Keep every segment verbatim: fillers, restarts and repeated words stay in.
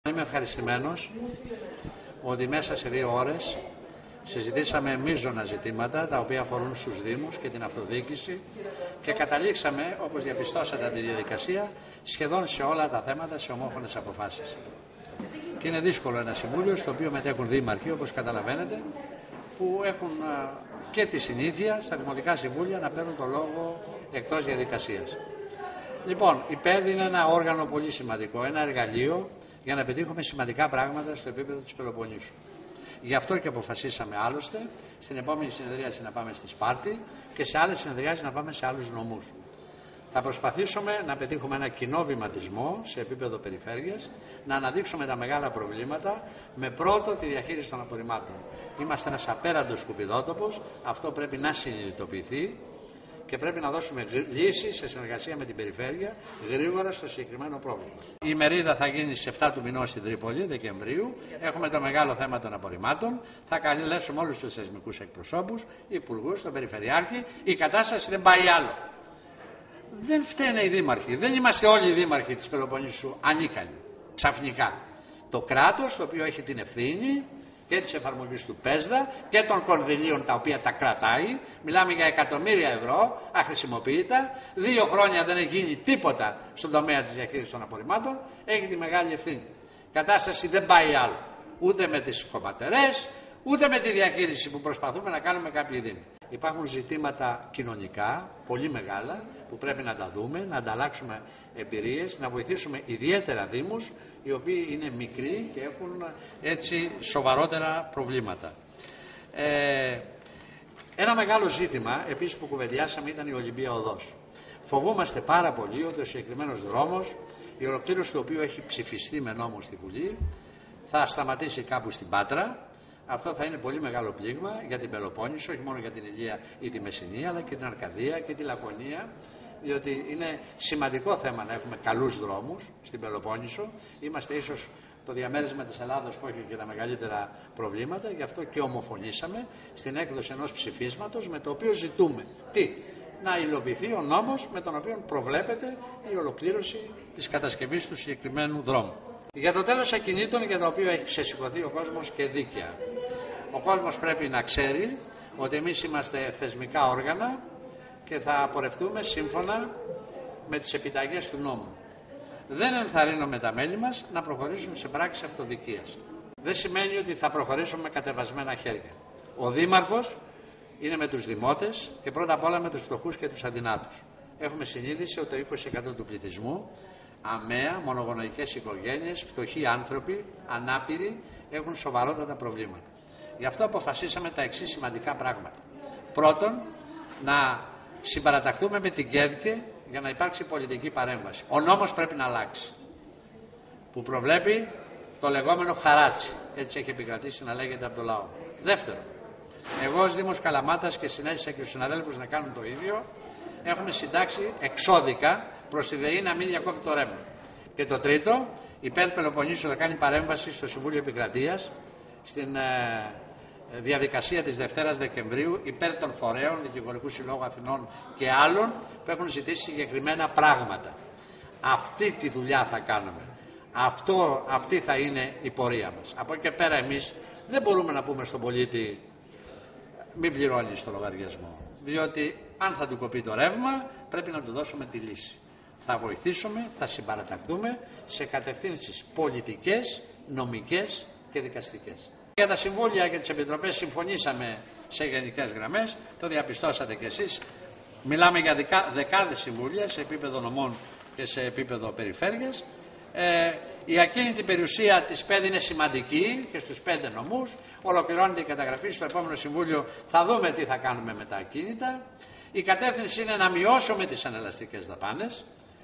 Είμαι ευχαριστημένος ότι μέσα σε δύο ώρες συζητήσαμε μείζωνα ζητήματα τα οποία αφορούν στους Δήμους και την αυτοδιοίκηση και καταλήξαμε, όπως διαπιστώσατε από τη διαδικασία, σχεδόν σε όλα τα θέματα σε ομόφωνες αποφάσεις. Και είναι δύσκολο ένα συμβούλιο στο οποίο μετέχουν δήμαρχοι, όπως καταλαβαίνετε, που έχουν και τη συνήθεια στα δημοτικά συμβούλια να παίρνουν το λόγο εκτός διαδικασίας. Λοιπόν, η ΠΕΔ είναι ένα όργανο πολύ σημαντικό, ένα εργαλείο για να πετύχουμε σημαντικά πράγματα στο επίπεδο της Πελοποννήσου. Γι' αυτό και αποφασίσαμε άλλωστε στην επόμενη συνεδρίαση να πάμε στη Σπάρτη και σε άλλες συνεδριάσεις να πάμε σε άλλους νομούς. Θα προσπαθήσουμε να πετύχουμε ένα κοινό βηματισμό σε επίπεδο περιφέρειας, να αναδείξουμε τα μεγάλα προβλήματα με πρώτο τη διαχείριση των απορριμμάτων. Είμαστε ένας απέραντος σκουπιδότοπος, αυτό πρέπει να συνειδητοποιηθεί και πρέπει να δώσουμε λύση σε συνεργασία με την περιφέρεια γρήγορα στο συγκεκριμένο πρόβλημα. Η ημερίδα θα γίνει στις επτά του μηνός στην Τρίπολη, Δεκεμβρίου. Έχουμε το μεγάλο θέμα των απορριμμάτων. Θα καλέσουμε όλους τους θεσμικούς εκπροσώπους, υπουργούς, τον Περιφερειάρχη. Η κατάσταση δεν πάει άλλο. Δεν φταίνε οι δήμαρχοι. Δεν είμαστε όλοι οι δήμαρχοι της Πελοποννήσου ανίκανοι. Ξαφνικά. Το κράτος, το οποίο έχει την ευθύνη και της εφαρμογής του ΠΕΣΔΑ και των κονδυλίων τα οποία τα κρατάει. Μιλάμε για εκατομμύρια ευρώ αχρησιμοποιητά. Δύο χρόνια δεν έχει γίνει τίποτα στον τομέα της διαχείρισης των απορριμμάτων. Έχει τη μεγάλη ευθύνη. Η κατάσταση δεν πάει άλλο. Ούτε με τις χωματερές, ούτε με τη διαχείριση που προσπαθούμε να κάνουμε κάποιοι δήμοι. Υπάρχουν ζητήματα κοινωνικά πολύ μεγάλα που πρέπει να τα δούμε, να ανταλλάξουμε εμπειρίες, να βοηθήσουμε ιδιαίτερα δήμους οι οποίοι είναι μικροί και έχουν έτσι σοβαρότερα προβλήματα. Ε, ένα μεγάλο ζήτημα επίσης που κουβεντιάσαμε ήταν η Ολυμπία Οδός. Φοβούμαστε πάρα πολύ ότι ο συγκεκριμένος δρόμος, η ολοκλήρωση του οποίου έχει ψηφιστεί με νόμο στη Βουλή, θα σταματήσει κάπου στην Πάτρα. Αυτό θα είναι πολύ μεγάλο πλήγμα για την Πελοπόννησο, όχι μόνο για την Ηλία ή τη Μεσσηνία, αλλά και την Αρκαδία και τη Λακωνία, διότι είναι σημαντικό θέμα να έχουμε καλούς δρόμους στην Πελοπόννησο. Είμαστε ίσως το διαμέρισμα της Ελλάδος που έχει και τα μεγαλύτερα προβλήματα, γι' αυτό και ομοφωνήσαμε στην έκδοση ενός ψηφίσματος με το οποίο ζητούμε τι, να υλοποιηθεί ο νόμος με τον οποίο προβλέπεται η ολοκλήρωση της κατασκευής του συγκεκριμένου δρόμου. Για το τέλος ακινήτων για το οποίο έχει ξεσηκωθεί ο κόσμος και δίκαια. Ο κόσμος πρέπει να ξέρει ότι εμείς είμαστε θεσμικά όργανα και θα πορευτούμε σύμφωνα με τις επιταγές του νόμου. Δεν ενθαρρύνουμε τα μέλη μας να προχωρήσουν σε πράξεις αυτοδικίας. Δεν σημαίνει ότι θα προχωρήσουμε με κατεβασμένα χέρια. Ο Δήμαρχος είναι με τους δημότες και πρώτα απ' όλα με τους φτωχούς και τους αδυνάτους. Έχουμε συνείδηση ότι το είκοσι τοις εκατό του πληθυσμού, αμαία, μονογονεϊκές οικογένειες, φτωχοί άνθρωποι, ανάπηροι, έχουν σοβαρότατα προβλήματα. Γι' αυτό αποφασίσαμε τα εξής σημαντικά πράγματα. Πρώτον, να συμπαραταχθούμε με την ΚΕΔΚΕ για να υπάρξει πολιτική παρέμβαση. Ο νόμος πρέπει να αλλάξει, που προβλέπει το λεγόμενο χαράτσι. Έτσι έχει επικρατήσει να λέγεται από το λαό. Δεύτερον, εγώ ως Δήμος Καλαμάτας και συνέστησα και τους συναδέλφους να κάνουν το ίδιο, έχουμε συντάξει εξώδικα προς τη ΔΕΗ να μην διακόβει το ρεύμα. Και το τρίτο, η ΠΕΔ Πελοποννήσου θα κάνει παρέμβαση στο Συμβούλιο Επικρατείας στην ε, διαδικασία της Δευτέρας Δεκεμβρίου υπέρ των φορέων, Δικηγορικού Συλλόγου Αθηνών και άλλων που έχουν ζητήσει συγκεκριμένα πράγματα. Αυτή τη δουλειά θα κάνουμε. Αυτό, αυτή θα είναι η πορεία μας. Από εκεί και πέρα εμείς δεν μπορούμε να πούμε στον πολίτη μην πληρώνει το λογαριασμό. Διότι αν θα του κοπεί το ρεύμα πρέπει να του δώσουμε τη λύση. Θα βοηθήσουμε, θα συμπαραταχθούμε σε κατευθύνσεις πολιτικές, νομικές και δικαστικές. Για τα συμβούλια και τις επιτροπές συμφωνήσαμε σε γενικές γραμμές, το διαπιστώσατε κι εσείς. Μιλάμε για δεκα, δεκάδες συμβούλια σε επίπεδο νομών και σε επίπεδο περιφέρειας. Ε, η ακίνητη περιουσία της ΠΕΔ είναι σημαντική και στους πέντε νομούς. Ολοκληρώνεται η καταγραφή στο επόμενο συμβούλιο, θα δούμε τι θα κάνουμε με τα ακίνητα. Η κατεύθυνση είναι να μειώσουμε τις ανελαστικές δαπάνες,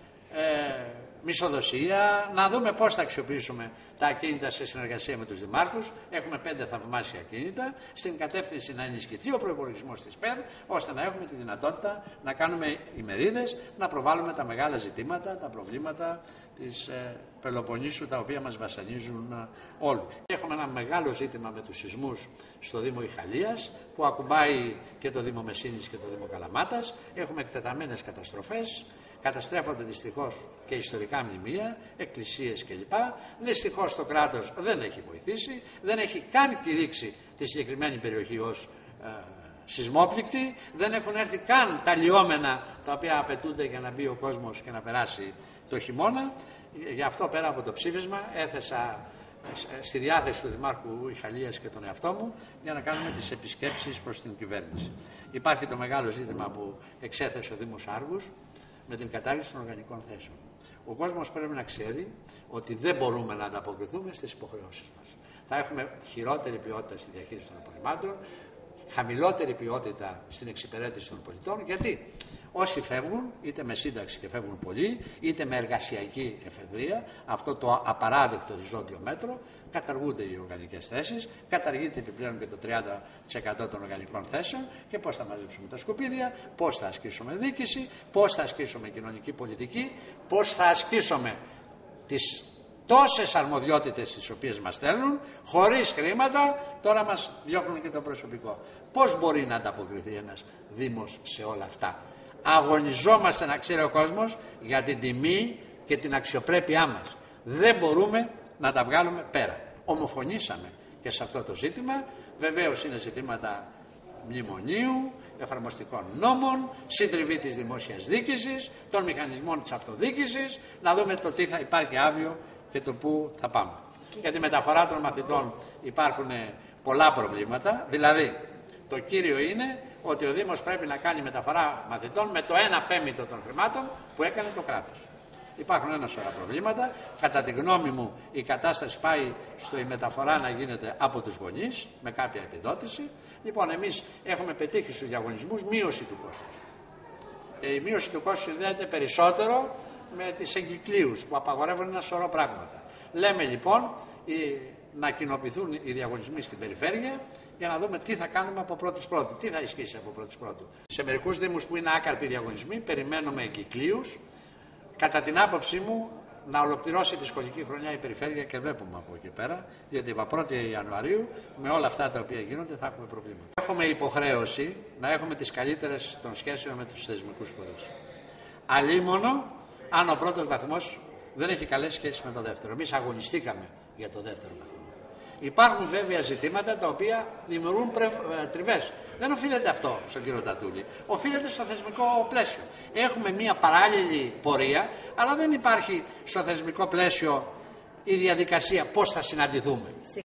ε, μισοδοσία, να δούμε πώς θα αξιοποιήσουμε τα ακίνητα σε συνεργασία με τους δημάρχους. Έχουμε πέντε θαυμάσια ακίνητα, στην κατεύθυνση να ενισχυθεί ο προϋπολογισμός της ΠΕΔ, ώστε να έχουμε τη δυνατότητα να κάνουμε ημερίδες, να προβάλλουμε τα μεγάλα ζητήματα, τα προβλήματα της ε, Πελοποννήσου, τα οποία μας βασανίζουν ε, όλους. Έχουμε ένα μεγάλο ζήτημα με τους σεισμούς στο Δήμο Ιχαλίας, που ακουμπάει και το Δήμο Μεσίνης και το Δήμο Καλαμάτας. Έχουμε εκτεταμένες καταστροφές, καταστρέφονται δυστυχώς και ιστορικά μνημεία, εκκλησίες κλπ. Δυστυχώς το κράτος δεν έχει βοηθήσει, δεν έχει καν κηρύξει τη συγκεκριμένη περιοχή ως ε, σεισμόπληκτη, δεν έχουν έρθει καν τα λιώμενα τα οποία απαιτούνται για να μπει ο κόσμος και να περάσει το χειμώνα. Γι' αυτό, πέρα από το ψήφισμα, έθεσα στη διάθεση του Δημάρχου Ιχαλίας και τον εαυτό μου για να κάνουμε τις επισκέψεις προς την κυβέρνηση. Υπάρχει το μεγάλο ζήτημα που εξέθεσε ο Δήμος Άργους με την κατάργηση των οργανικών θέσεων. Ο κόσμος πρέπει να ξέρει ότι δεν μπορούμε να ανταποκριθούμε στις υποχρεώσεις μας. Θα έχουμε χειρότερη ποιότητα στη διαχείριση των απορριμμάτων, χαμηλότερη ποιότητα στην εξυπηρέτηση των πολιτών, γιατί όσοι φεύγουν, είτε με σύνταξη και φεύγουν πολλοί, είτε με εργασιακή εφεδρεία, αυτό το απαράδεκτο οριζόντιο μέτρο, καταργούνται οι οργανικές θέσεις, καταργείται επιπλέον και το τριάντα τοις εκατό των οργανικών θέσεων, και πώς θα μαζέψουμε τα σκουπίδια, πώς θα ασκήσουμε διοίκηση, πώς θα ασκήσουμε κοινωνική πολιτική, πώς θα ασκήσουμε τις τόσες αρμοδιότητες τις οποίες μας στέλνουν, χωρίς χρήματα. Τώρα μας διώχνουν και το προσωπικό. Πώς μπορεί να ανταποκριθεί ένας Δήμος σε όλα αυτά? Αγωνιζόμαστε, να ξέρει ο κόσμος, για την τιμή και την αξιοπρέπειά μας. Δεν μπορούμε να τα βγάλουμε πέρα. Ομοφωνήσαμε και σε αυτό το ζήτημα. Βεβαίως είναι ζητήματα μνημονίου, εφαρμοστικών νόμων, συντριβή της δημόσιας διοίκησης, των μηχανισμών της αυτοδιοίκησης, να δούμε το τι θα υπάρχει αύριο και το πού θα πάμε. Για τη μεταφορά των μαθητών υπάρχουν πολλά προβλήματα, δηλαδή το κύριο είναι ότι ο Δήμος πρέπει να κάνει μεταφορά μαθητών με το ένα πέμπτο των χρημάτων που έκανε το κράτος. Υπάρχουν ένα σωρά προβλήματα. Κατά τη γνώμη μου η κατάσταση πάει στο η μεταφορά να γίνεται από τους γονείς με κάποια επιδότηση. Λοιπόν, εμείς έχουμε πετύχει στους διαγωνισμούς μείωση του κόστους. Η μείωση του κόστους συνδέεται περισσότερο με τις εγκυκλίους που απαγορεύουν ένα σωρό πράγματα. Λέμε λοιπόν να κοινοποιηθούν οι διαγωνισμοί στην περιφέρεια για να δούμε τι θα κάνουμε από πρώτης πρώτου, τι θα ισχύσει από πρώτης πρώτου. Σε μερικούς δήμους που είναι άκαρποι διαγωνισμοί περιμένουμε εγκυκλίους. Κατά την άποψή μου, να ολοκληρώσει τη σχολική χρονιά η περιφέρεια και βλέπουμε από εκεί πέρα, διότι από πρώτη Ιανουαρίου με όλα αυτά τα οποία γίνονται θα έχουμε προβλήματα. Έχουμε υποχρέωση να έχουμε τις καλύτερες των σχέσεων με τους θεσμικούς φορείς. Αλίμονο αν ο πρώτος βαθμός δεν έχει καλές σχέσεις με το δεύτερο. Εμείς αγωνιστήκαμε για το δεύτερο βαθμό. Υπάρχουν βέβαια ζητήματα τα οποία δημιουργούν τριβές. Δεν οφείλεται αυτό στον κύριο Τατούλη. Οφείλεται στο θεσμικό πλαίσιο. Έχουμε μια παράλληλη πορεία, αλλά δεν υπάρχει στο θεσμικό πλαίσιο η διαδικασία πώς θα συναντηθούμε.